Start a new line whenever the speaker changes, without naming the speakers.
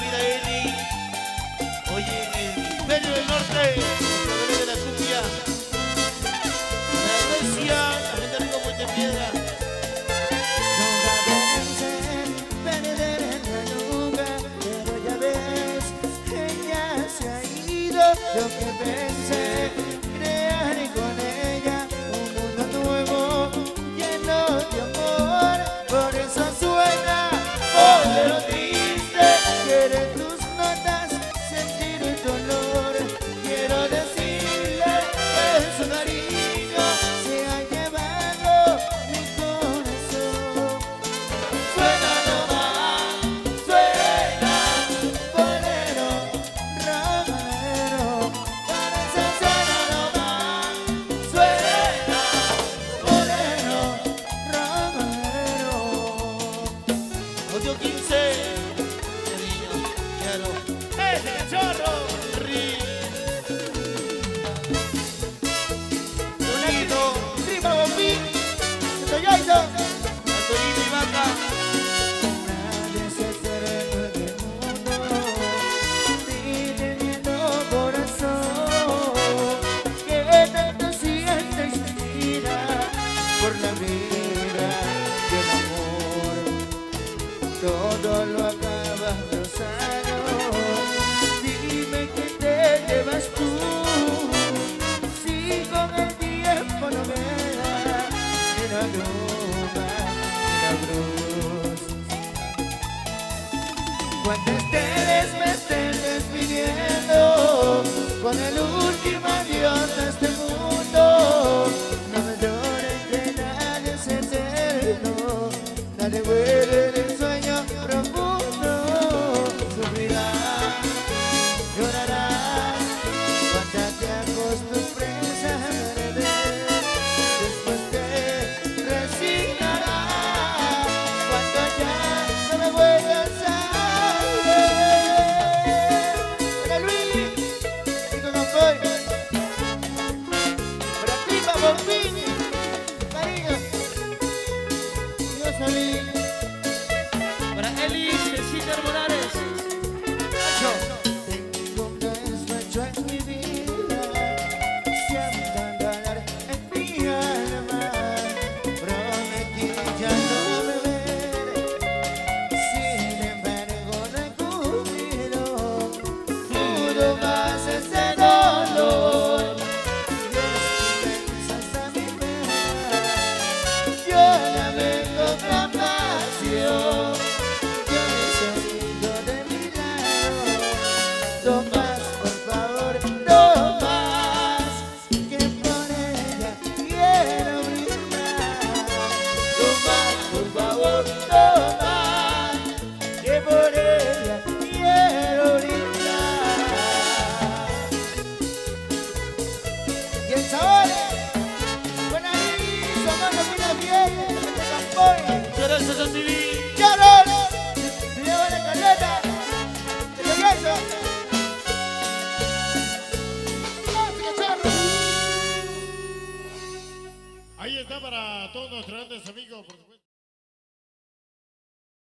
vida Eli. Oye, el Imperio del Norte, los de la cumbia. La Grecia, la gente rico Puente Piedra.
Nunca pensé perder en la nunca, pero ya ves, ella se ha ido. Lo que pensé, crear con ella un mundo nuevo, lleno de amor. Por eso suena bolero triste, quiere tus notas, sentir el dolor. Quiero decirle que su cariño se ha llevado mi corazón. Suena nomás, suena bolero, ramadero. Para eso suena nomás, suena bolero, ramadero.
Audio 15, de niño, claro. ¡Ese cachorro! ¡Ri! Tonito,
Tripa Bombín, estoy yo.
Antonito y Vaca.
Nadie se acerca del mundo, ni teniendo corazón, que tanto siente y se tira por la vida y el amor. Todo lo acaba Rosano. Dime que te llevas tú, si con el tiempo no me da ni la bruma ni la cruz. Cuando ustedes me estén despidiendo con el